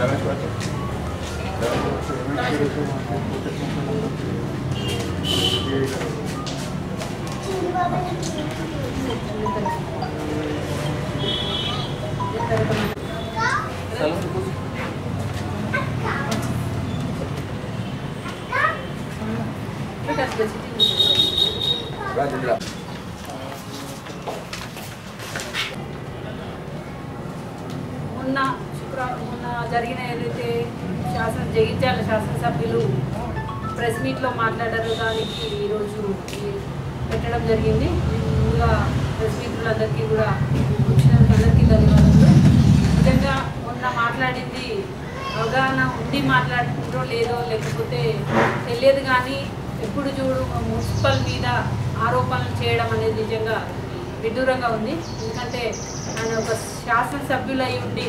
మొన్న జరిగిన ఏదైతే జగిత్యాల శాసనసభ్యులు ప్రెస్ మీట్లో మాట్లాడారో దానికి ఈరోజు పెట్టడం జరిగింది. ముందుగా ప్రెస్ మిత్రులందరికీ కూడా వచ్చినందరికీ ధన్యవాదాలు. నిజంగా మొన్న మాట్లాడింది అవగాహన ఉండి మాట్లాడుకుంటో లేదో లేకపోతే తెలియదు, కానీ ఎప్పుడు చూడు మున్సిపల్ మీద ఆరోపణలు చేయడం అనేది నిజంగా విడ్డూరంగా ఉంది. ఎందుకంటే ఆయన ఒక శాసనసభ్యులు అయి ఉండి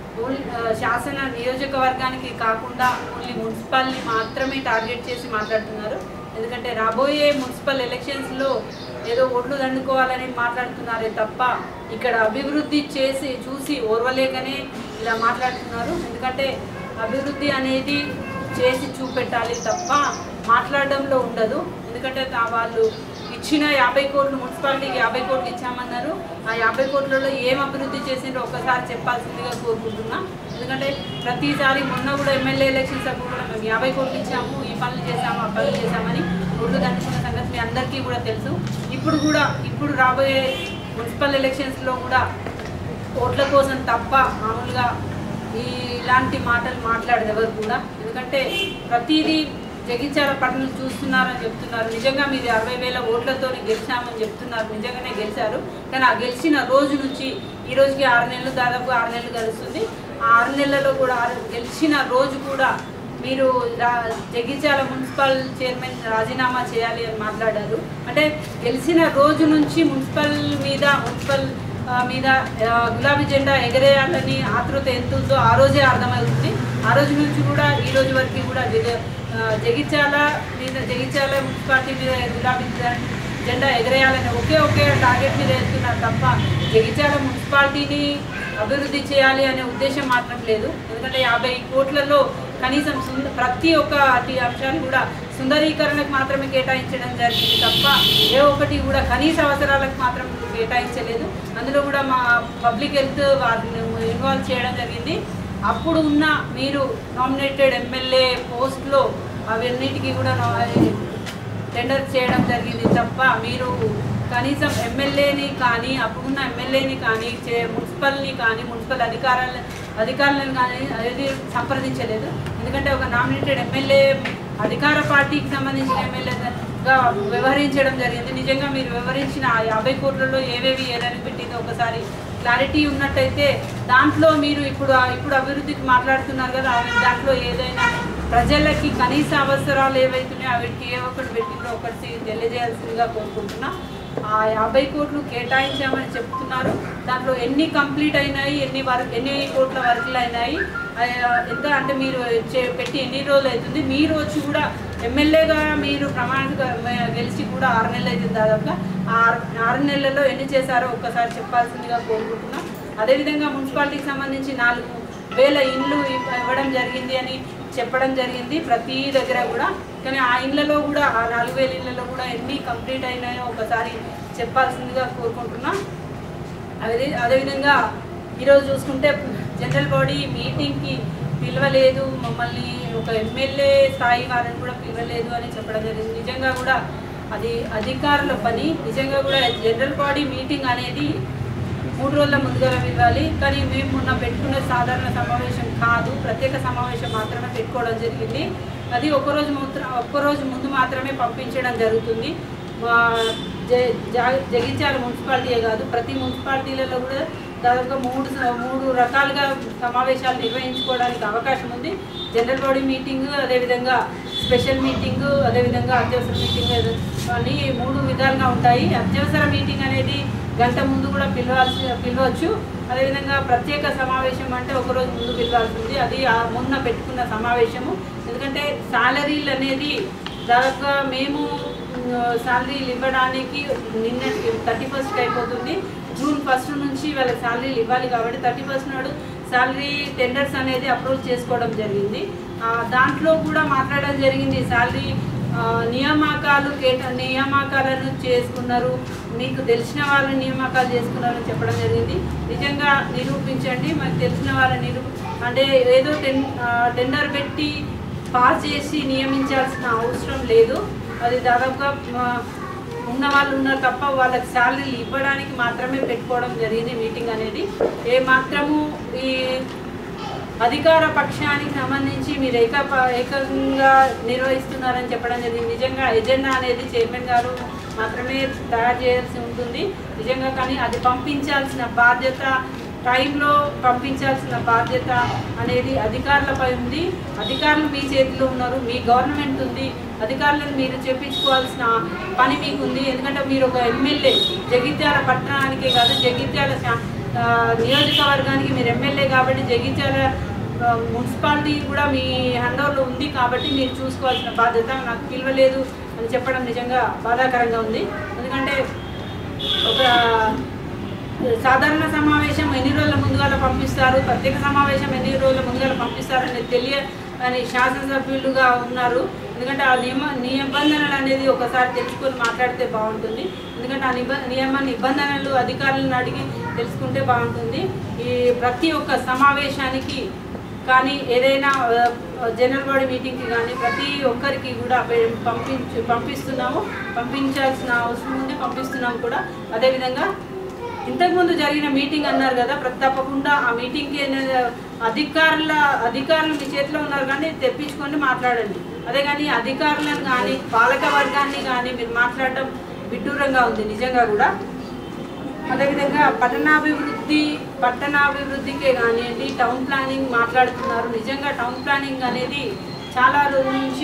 శాసన నియోజకవర్గానికి కాకుండా ఓన్లీ మున్సిపల్ని మాత్రమే టార్గెట్ చేసి మాట్లాడుతున్నారు. ఎందుకంటే రాబోయే మున్సిపల్ ఎలక్షన్స్లో ఏదో ఓట్లు దండుకోవాలని మాట్లాడుతున్నారే తప్ప ఇక్కడ అభివృద్ధి చూసి ఓర్వలేకనే ఇలా మాట్లాడుతున్నారు. ఎందుకంటే అభివృద్ధి అనేది చేసి చూపెట్టాలి తప్ప మాట్లాడడంలో ఉండదు. ఎందుకంటే వాళ్ళు ఇచ్చిన 50 కోట్లు మున్సిపాలిటీకి 50 కోట్లు ఇచ్చామన్నారు. ఆ 50 కోట్లలో ఏం అభివృద్ధి చేసిందో ఒక్కసారి చెప్పాల్సిందిగా కోరుకుంటున్నా. ఎందుకంటే ప్రతిసారి మొన్న కూడా ఎమ్మెల్యే ఎలక్షన్స్ అప్పుడు కూడా మేము 50 కోట్లు ఇచ్చాము, ఈ పనులు చేసాము, ఆ పనులు చేసామని ఓట్లు దండుకున్న సంగతి మీ అందరికీ కూడా తెలుసు. ఇప్పుడు రాబోయే మున్సిపల్ ఎలక్షన్స్లో కూడా ఓట్ల కోసం తప్ప మామూలుగా ఇలాంటి మాటలు మాట్లాడదు ఎవరు కూడా. ఎందుకంటే ప్రతిదీ జగిత్యాల పట్టణం చూస్తున్నారని చెప్తున్నారు. నిజంగా మీరు 60,000 ఓట్లతో గెలిచామని చెప్తున్నారు. నిజంగానే గెలిచారు. కానీ ఆ గెలిచిన రోజు నుంచి ఈ రోజుకి 6 నెలలు, దాదాపు 6 నెలలు గడుస్తుంది. ఆ 6 నెలలలో కూడా గెలిచిన రోజు కూడా మీరు జగిత్యాల మున్సిపల్ చైర్మన్ రాజీనామా చేయాలి అని మాట్లాడారు. అంటే గెలిచిన రోజు నుంచి మున్సిపల్ మీద గులాబీ జెండా ఎగరేయాలని ఆతృత ఎంత ఉందో ఆ రోజే అర్థమవుతుంది. ఆ రోజు నుంచి కూడా ఈ రోజు వరకు కూడా జగిత్యాల మున్సిపాలిటీ మీద గులాబీ జెండా ఎగరేయాలని ఒకే టార్గెట్ మీద వెళ్తున్నారు తప్ప జగిత్యాల మున్సిపాలిటీని అభివృద్ధి చేయాలి అనే ఉద్దేశం మాత్రం లేదు. ఎందుకంటే 50 కోట్లలో కనీసం ప్రతి ఒక్క అంశాన్ని కూడా సుందరీకరణకు మాత్రమే కేటాయించడం జరిగింది తప్ప ఏ ఒక్కటి కూడా కనీస అవసరాలకు మాత్రం కేటాయించలేదు. అందులో కూడా మా పబ్లిక్ హెల్త్ వారిని ఇన్వాల్వ్ చేయడం జరిగింది. అప్పుడు ఉన్న మీరు నామినేటెడ్ ఎమ్మెల్యే పోస్ట్లో అవన్నిటికీ కూడా టెండర్ చేయడం జరిగింది తప్ప మీరు కనీసం ఎమ్మెల్యేని కానీ అప్పుడున్న ఎమ్మెల్యేని కానీ మున్సిపల్ అధికారులను కానీ అది సంప్రదించలేదు. ఎందుకంటే ఒక నామినేటెడ్ ఎమ్మెల్యే అధికార పార్టీకి సంబంధించిన ఎమ్మెల్యేగా వ్యవహరించడం జరిగింది. నిజంగా మీరు వ్యవహరించిన 50 కోట్లలో ఏవేవి ఏదని పెట్టిందో ఒకసారి క్లారిటీ ఉన్నట్టయితే దాంట్లో మీరు ఇప్పుడు అభివృద్ధికి మాట్లాడుతున్నారు కదా, దాంట్లో ఏదైనా ప్రజలకి కనీస అవసరాలు ఏవైతున్నాయో వాటికి ఏ ఒక్కటి పెట్టిందో ఒకటి తెలియజేయాల్సిందిగా కోరుకుంటున్నా. ఆ 50 కోట్లు కేటాయించామని చెప్తున్నారు. దాంట్లో ఎన్ని కంప్లీట్ అయినాయి, ఎన్ని కోట్ల వర్కులు అయినాయి, ఎంత అంటే మీరు పెట్టి ఎన్ని రోజులు అవుతుంది, మీరు వచ్చి కూడా ఎమ్మెల్యేగా మీరు ప్రమాణంగా గెలిచి కూడా 6 నెలలు అవుతుంది. దాదాపుగా 6 నెలల్లో ఎన్ని చేశారో ఒక్కసారి చెప్పాల్సిందిగా కోరుకుంటున్నాం. అదేవిధంగా మున్సిపాలిటీకి సంబంధించి 4,000 ఇండ్లు ఇవ్వడం జరిగింది అని చెప్పడం జరిగింది ప్రతి దగ్గర కూడా. కానీ ఆ ఇళ్లలో కూడా ఆ 4,000 ఇళ్లలో కూడా ఎన్ని కంప్లీట్ అయినాయో ఒకసారి చెప్పాల్సిందిగా కోరుకుంటున్నాం. అదేవిధంగా ఈరోజు చూసుకుంటే జనరల్ బాడీ మీటింగ్కి పిలవలేదు, మమ్మల్ని ఒక ఎమ్మెల్యే స్థాయి వారిని కూడా పిలవలేదు అని చెప్పడం జరిగింది. నిజంగా కూడా అది అధికారుల పని. నిజంగా కూడా జనరల్ బాడీ మీటింగ్ అనేది 3 రోజుల ముందుగా ఇవ్వాలి. కానీ మేము మొన్న పెట్టుకున్న సాధారణ సమావేశం కాదు, ప్రత్యేక సమావేశం మాత్రమే పెట్టుకోవడం జరిగింది. అది ఒక్కరోజు ముందు మాత్రమే పంపించడం జరుగుతుంది. జగిత్యాల మున్సిపాలిటీయే కాదు, ప్రతి మున్సిపాలిటీలలో కూడా దాదాపుగా 3 రకాలుగా సమావేశాలు నిర్వహించుకోవడానికి అవకాశం ఉంది. జనరల్ బాడీ మీటింగు, అదేవిధంగా స్పెషల్ మీటింగు, అదేవిధంగా అత్యవసర మీటింగ్ అని 3 విధాలుగా ఉంటాయి. అత్యవసర మీటింగ్ అనేది గంట ముందు కూడా పిలవచ్చు. అదేవిధంగా ప్రత్యేక సమావేశం అంటే ఒకరోజు ముందు పిలవాల్సింది. అది మొన్న పెట్టుకున్న సమావేశము. ఎందుకంటే శాలరీలు అనేది దాదాపుగా మేము శాలరీలు ఇవ్వడానికి నిన్న 31st అయిపోతుంది. జూన్ 1 నుంచి వాళ్ళకి శాలరీలు ఇవ్వాలి కాబట్టి 31st నాడు శాలరీ టెండర్స్ అనేది అప్రూవ్ చేసుకోవడం జరిగింది. దాంట్లో కూడా మాట్లాడడం జరిగింది. శాలరీ నియామకాలను చేసుకున్నారు, మీకు తెలిసిన వాళ్ళని నియామకాలు చేసుకున్నారని చెప్పడం జరిగింది. నిజంగా నిరూపించండి, మాకు తెలిసిన వాళ్ళని అంటే ఏదో టెండర్ పెట్టి పాస్ చేసి నియమించాల్సిన అవసరం లేదు. అది దాదాపుగా ఉన్న వాళ్ళు ఉన్నారు తప్ప వాళ్ళకి శాలరీలు ఇవ్వడానికి మాత్రమే పెట్టుకోవడం జరిగింది మీటింగ్ అనేది. ఏ మాత్రము ఈ అధికార పక్షానికి సంబంధించి మీరు ఏకంగా నిర్వహిస్తున్నారని చెప్పడం జరిగింది. నిజంగా ఎజెండా అనేది చైర్మన్ గారు మాత్రమే తయారు చేయాల్సి ఉంటుంది నిజంగా. కానీ అది పంపించాల్సిన బాధ్యత, టైంలో పంపించాల్సిన బాధ్యత అనేది అధికారులపై ఉంది. అధికారులు మీ చేతిలో ఉన్నారు, మీ గవర్నమెంట్ ఉంది, అధికారులను మీరు చెప్పించుకోవాల్సిన పని మీకు ఉంది. ఎందుకంటే మీరు ఒక ఎమ్మెల్యే, జగిత్యాల పట్టణానికే కాదు జగిత్యాల నియోజకవర్గానికి మీరు ఎమ్మెల్యే కాబట్టి జగిత్యాల మున్సిపాలిటీ కూడా మీ హ్యాండ్ఓవర్లో ఉంది కాబట్టి మీరు చూసుకోవాల్సిన బాధ్యత. నాకు పిలవలేదు అని చెప్పడం నిజంగా బాధాకరంగా ఉంది. ఎందుకంటే ఒక సాధారణ సమావేశం ఎన్ని రోజుల ముందుగా పంపిస్తారు, ప్రత్యేక సమావేశం ఎన్ని రోజుల ముందుగా పంపిస్తారనేది తెలియని శాసనసభ్యులుగా ఉన్నారు. ఎందుకంటే ఆ నిబంధనలు అనేది ఒకసారి తెలుసుకొని మాట్లాడితే బాగుంటుంది. ఎందుకంటే ఆ నిబంధనలు అధికారులను అడిగి తెలుసుకుంటే బాగుంటుంది. ఈ ప్రతి ఒక్క సమావేశానికి కానీ ఏదైనా జనరల్ బాడీ మీటింగ్కి కానీ ప్రతి ఒక్కరికి కూడా పంపిస్తున్నాము, పంపించాల్సిన అవసరం ఉంది, పంపిస్తున్నాము కూడా. అదేవిధంగా ఇంతకుముందు జరిగిన మీటింగ్ అన్నారు కదా, తప్పకుండా ఆ మీటింగ్కి అధికారులు మీ చేతిలో ఉన్నారు కానీ తెప్పించుకొని మాట్లాడండి. అదే కానీ అధికారులను కానీ పాలక వర్గాన్ని కానీ మీరు మాట్లాడటం విడ్డూరంగా ఉంది నిజంగా కూడా. అదేవిధంగా పట్టణాభివృద్ధికే కానివ్వండి, టౌన్ ప్లానింగ్ మాట్లాడుతున్నారు. నిజంగా టౌన్ ప్లానింగ్ అనేది చాలా రోజుల నుంచి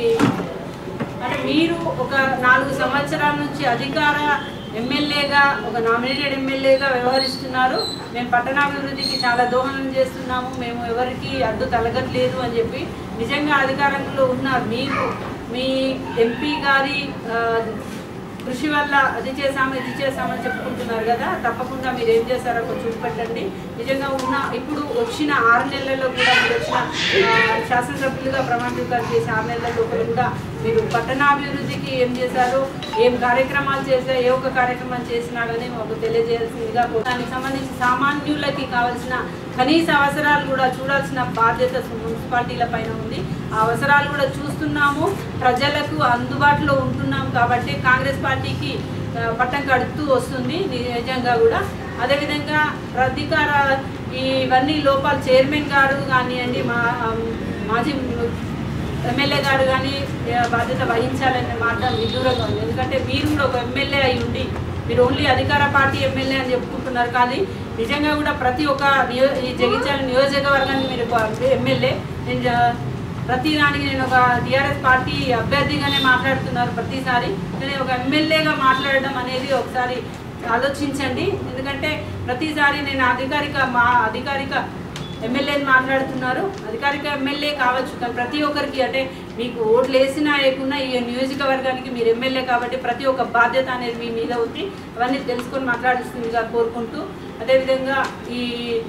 మీరు ఒక 4 సంవత్సరాల నుంచి అధికార ఎమ్మెల్యేగా, ఒక నామినేటెడ్ ఎమ్మెల్యేగా వ్యవహరిస్తున్నారు. మేము పట్టణాభివృద్ధికి చాలా దోహదం చేస్తున్నాము, మేము ఎవరికి అడ్డు తలగట్లేదు అని చెప్పి నిజంగా అధికారంలో ఉన్నారు. మీరు మీ ఎంపీ గారి కృషి వల్ల అది చేసామని చెప్పుకుంటున్నారు కదా, తప్పకుండా మీరు ఏం చేస్తారో కొంచెం చూపెట్టండి. నిజంగా ఇప్పుడు వచ్చిన 6 నెలల్లో కూడా మీరు వచ్చిన శాసనసభ్యులుగా ప్రమాణ స్వీకారం చేసిన 6 నెలల లోపల కూడా మీరు పట్టణాభివృద్ధికి ఏం చేశారో, ఏం కార్యక్రమాలు చేశారో, ఏ ఒక్క కార్యక్రమం చేసినా కానీ మాకు తెలియజేయాల్సిందిగా. దానికి సంబంధించి సామాన్యులకి కావాల్సిన కనీస అవసరాలు కూడా చూడాల్సిన బాధ్యత మున్సిపాలిటీల పైన ఉంది. ఆ అవసరాలు కూడా చూస్తున్నాము, ప్రజలకు అందుబాటులో ఉంటున్నాము కాబట్టి కాంగ్రెస్ పార్టీకి పట్టం కడుతూ వస్తుంది నిజంగా కూడా. అదేవిధంగా ఇవన్నీ లోపాలు చైర్మన్ గారు కానివ్వండి, మాజీ ఎమ్మెల్యే గారు కానీ బాధ్యత వహించాలనే మాట విదూరంగా ఉంది. ఎందుకంటే మీరు కూడా ఒక ఎమ్మెల్యే అయి ఉండి మీరు ఓన్లీ అధికార పార్టీ ఎమ్మెల్యే అని చెప్పుకుంటున్నారు. కానీ నిజంగా కూడా ప్రతి ఒక్క ఈ జగిత్యాల నియోజకవర్గాన్ని మీరు ఎమ్మెల్యే, ప్రతి దానికి నేను ఒక టీఆర్ఎస్ పార్టీ అభ్యర్థిగానే మాట్లాడుతున్నారు ప్రతిసారి. కానీ ఒక ఎమ్మెల్యేగా మాట్లాడడం అనేది ఒకసారి ఆలోచించండి. ఎందుకంటే ప్రతిసారి నేను అధికారిక ఎమ్మెల్యేని మాట్లాడుతున్నారు. అధికారిక ఎమ్మెల్యే కావచ్చు కానీ ప్రతి ఒక్కరికి అంటే మీకు ఓట్లు వేసినా లేకున్నా ఈ నియోజకవర్గానికి మీరు ఎమ్మెల్యే కాబట్టి ప్రతి ఒక్క బాధ్యత అనేది మీ మీద ఉంది. అవన్నీ తెలుసుకొని మాట్లాడుతుందిగా కోరుకుంటూ, అదేవిధంగా ఈ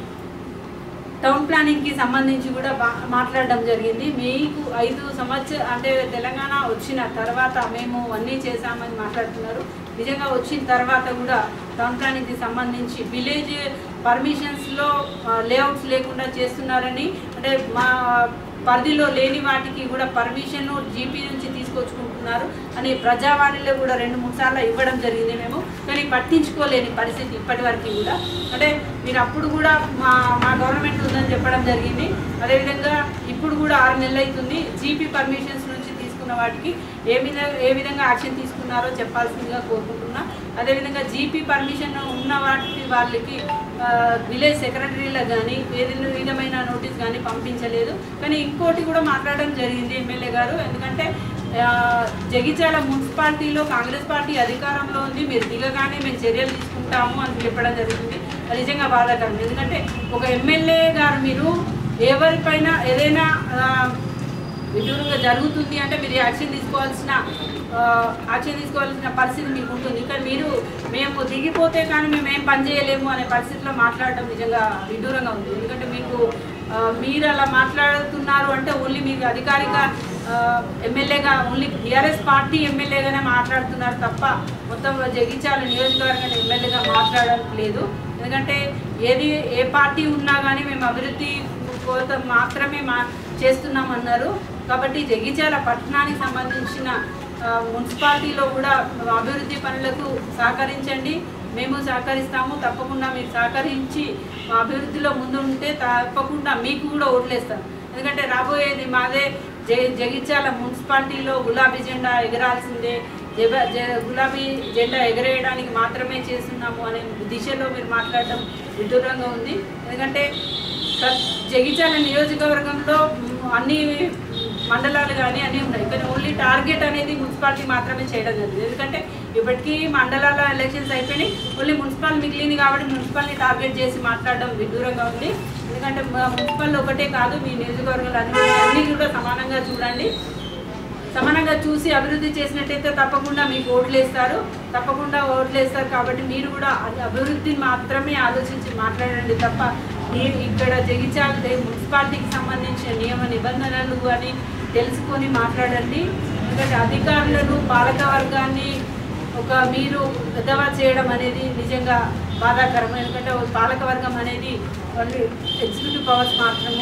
టౌన్ ప్లానింగ్కి సంబంధించి కూడా మాట్లాడడం జరిగింది. మీకు 5 సంవత్సరాలు అంటే తెలంగాణ వచ్చిన తర్వాత మేము అన్నీ చేశామని మాట్లాడుతున్నారు. నిజంగా వచ్చిన తర్వాత కూడా టౌన్ ప్లానింగ్కి సంబంధించి విలేజ్ పర్మిషన్స్లో లేఅవుట్స్ లేకుండా చేస్తున్నారని, అంటే మా పరిధిలో లేని వాటికి కూడా పర్మిషన్ జీపీ నుంచి తీసుకొచ్చుకుంటున్నారు అని ప్రజావాణిలో కూడా 2-3 సార్లు ఇవ్వడం జరిగింది మేము. కానీ పట్టించుకోలేని పరిస్థితి ఇప్పటి వరకు కూడా. అంటే మీరు అప్పుడు కూడా మా గవర్నమెంట్ ఉందని చెప్పడం జరిగింది. అదేవిధంగా ఇప్పుడు కూడా 6 నెలలు అవుతుంది. జీపీ పర్మిషన్స్ నుంచి తీసుకున్న వాటికి ఏ విధంగా యాక్షన్ తీసుకున్నారో చెప్పాల్సిందిగా కోరుకుంటున్నా. అదేవిధంగా జీపీ పర్మిషన్ ఉన్న వాళ్ళకి విలేజ్ సెక్రటరీలకు కానీ ఏదైనా విధమైన నోటీస్ కానీ పంపించలేదు. కానీ ఇంకోటి కూడా మాట్లాడడం జరిగింది ఎమ్మెల్యే గారు. ఎందుకంటే జగిత్యాల మున్సిపాలిటీలో కాంగ్రెస్ పార్టీ అధికారంలో ఉంది, మీరు దిగగానే మేము చర్యలు తీసుకుంటాము అని చెప్పడం జరుగుతుంది. అది నిజంగా బాధాకరం. ఎందుకంటే ఒక ఎమ్మెల్యే గారు మీరు ఎవరిపైన ఏదైనా విడ్డూరంగా జరుగుతుంది అంటే మీరు యాక్షన్ తీసుకోవాల్సిన యాక్షన్ తీసుకోవాల్సిన పరిస్థితి మీకు ఉంటుంది. కానీ మేము దిగిపోతే కానీ మేము ఏం పని చేయలేము అనే పరిస్థితిలో మాట్లాడటం నిజంగా విడ్డూరంగా ఉంది. ఎందుకంటే మీరు అలా మాట్లాడుతున్నారు అంటే ఓన్లీ మీకు అధికారిక ఎమ్మెల్యేగా ఓన్లీ టీఆర్ఎస్ పార్టీ ఎమ్మెల్యేగానే మాట్లాడుతున్నారు తప్ప మొత్తం జగిత్యాల నియోజకవర్గాన్ని ఎమ్మెల్యేగా మాట్లాడడం లేదు. ఎందుకంటే ఏ పార్టీ ఉన్నా కానీ మేము అభివృద్ధి కోసం మాత్రమే చేస్తున్నామన్నారు. కాబట్టి జగిత్యాల పట్టణానికి సంబంధించిన మున్సిపాలిటీలో కూడా అభివృద్ధి పనులకు సహకరించండి, మేము సహకరిస్తాము. తప్పకుండా మీరు సహకరించి మా అభివృద్ధిలో ముందు ఉంటే తప్పకుండా మీకు కూడా ఓట్లేస్తాం. ఎందుకంటే రాబోయేది మాదే. జగిత్యాల మున్సిపాలిటీలో గులాబీ జెండా ఎగరాల్సిందే, గులాబీ జెండా ఎగరేయడానికి మాత్రమే చేస్తున్నాము అనే దిశలో మీరు మాట్లాడటం విడ్డూరంగా ఉంది. ఎందుకంటే జగిత్యాల నియోజకవర్గంలో అన్ని మండలాలు కానీ అన్నీ ఉన్నాయి, కానీ ఓన్లీ టార్గెట్ అనేది మున్సిపాలిటీ మాత్రమే చేయడం జరిగింది. ఎందుకంటే ఇప్పటికీ మండలాల ఎలక్షన్స్ అయిపోయినాయి, ఓన్లీ మున్సిపల్ మిగిలింది కాబట్టి మున్సిపల్ని టార్గెట్ చేసి మాట్లాడడం విడ్డూరంగా ఉంది. ఎందుకంటే మున్సిపల్ ఒకటే కాదు, మీ నియోజకవర్గాలు అన్నీ కూడా సమానంగా చూడండి. సమానంగా చూసి అభివృద్ధి చేసినట్టయితే తప్పకుండా మీకు ఓట్లేస్తారు కాబట్టి మీరు కూడా అభివృద్ధిని మాత్రమే ఆలోచించి మాట్లాడండి తప్ప ఇక్కడ జగిత్యాల మున్సిపాలిటీకి సంబంధించిన నియమ నిబంధనలు అని తెలుసుకొని మాట్లాడండి. ఎందుకంటే అధికారులను పాలక వర్గాన్ని మీరు పెద్దవా చేయడం అనేది నిజంగా బాధాకరం. ఎందుకంటే పాలక వర్గం అనేది ఓన్లీ ఎగ్జిక్యూటివ్ పవర్స్ మాత్రము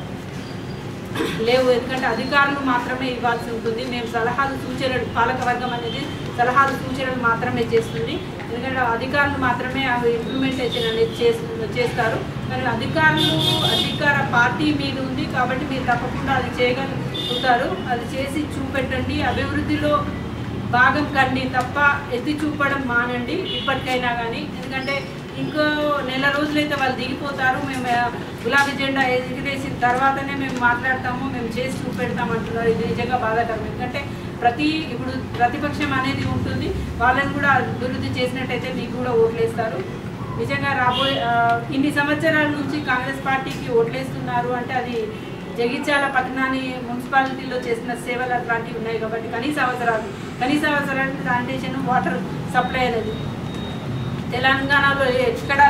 లేవు. ఎందుకంటే అధికారులు మాత్రమే ఇవ్వాల్సి ఉంటుంది. మేము సలహాలు సూచనలు పాలక వర్గం అనేది సలహాలు సూచనలు మాత్రమే చేస్తుంది. ఎందుకంటే అధికారులు మాత్రమే అవి ఇంప్లిమెంటేషన్ అనేది చేస్తారు. కానీ అధికార పార్టీ మీద ఉంది కాబట్టి మీరు తప్పకుండా అది చేయగలుగుతారు. అది చేసి చూపెట్టండి, అభివృద్ధిలో భాగం కండి తప్ప ఎత్తి చూపడం మానండి ఇప్పటికైనా కానీ. ఎందుకంటే ఇంకో నెల రోజులైతే వాళ్ళు దిగిపోతారు, మేము గులాబీ జెండా ఎగిరేసిన తర్వాతనే మేము మాట్లాడతాము, మేము చేసి చూపెడతాం అంటున్నారు. ఇది నిజంగా బాధాకరం. ఎందుకంటే ఇప్పుడు ప్రతిపక్షం అనేది ఉంటుంది, వాళ్ళని కూడా అభివృద్ధి చేసినట్టయితే మీకు కూడా ఓట్లేస్తారు. నిజంగా ఇన్ని సంవత్సరాల నుంచి కాంగ్రెస్ పార్టీకి ఓట్లేస్తున్నారు అంటే అది జగిత్యాల పట్టణాన్ని మున్సిపాలిటీలో చేసిన సేవలు అట్లాంటివి ఉన్నాయి కాబట్టి కనీస అవసరాలు శానిటేషన్, వాటర్ సప్లై అనేది తెలంగాణలో ఎక్కడా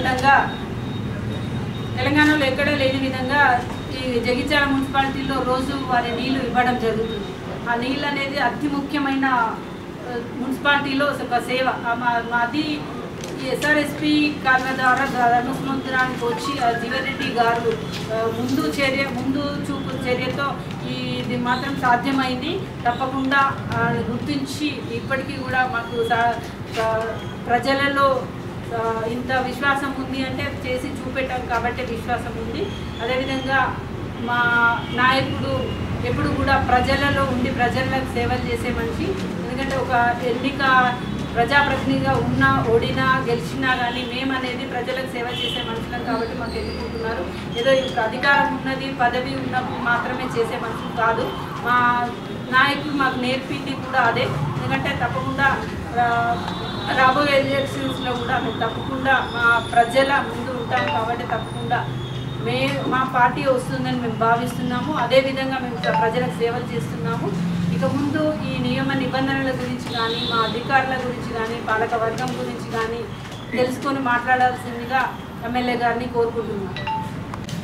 లేని విధంగా ఈ జగిత్యాల మున్సిపాలిటీలో రోజు వారి నీళ్లు ఇవ్వడం జరుగుతుంది. ఆ నీళ్ళు అనేది అతి ముఖ్యమైన మున్సిపాలిటీలో ఒక సేవ. మాది ఎస్ఆర్ఎస్పి కారణం ద్వారా ధర్మసముద్రానికి వచ్చి జీవరెడ్డి గారు ముందు చూపు చర్యతో ఇది మాత్రం సాధ్యమైంది. తప్పకుండా గుర్తించి ఇప్పటికీ కూడా మాకు ప్రజలలో ఇంత విశ్వాసం ఉంది అంటే చేసి చూపెట్టాం కాబట్టి విశ్వాసం ఉంది. అదేవిధంగా మా నాయకుడు ఎప్పుడు కూడా ప్రజలలో ఉండి ప్రజలకు సేవలు చేసే మనిషి. ఎందుకంటే ఒక ప్రజాప్రతినిధిగా ఓడినా గెలిచినా కానీ మేమనేది ప్రజలకు సేవ చేసే మనుషులం కాబట్టి మాకు ఎన్నుకుంటున్నారు. ఏదో ఇప్పుడు అధికారం ఉన్నది, పదవి ఉన్నప్పుడు మాత్రమే చేసే మనుషులు కాదు. మా నాయకులు మాకు నేర్పింది కూడా అదే. ఎందుకంటే తప్పకుండా రాబోయే ఎలక్షన్స్లో కూడా మేము తప్పకుండా మా ప్రజల ముందు ఉంటాం కాబట్టి తప్పకుండా మా పార్టీ వస్తుందని మేము భావిస్తున్నాము. అదేవిధంగా మేము ప్రజలకు సేవలు చేస్తున్నాము. ఇక ముందు ఈ నియమ నిబంధనల గురించి కానీ మా అధికారుల గురించి కానీ పాలక వర్గం గురించి కానీ తెలుసుకొని మాట్లాడాల్సిందిగా ఎమ్మెల్యే గారిని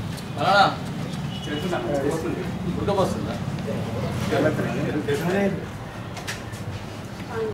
కోరుకుంటున్నాను.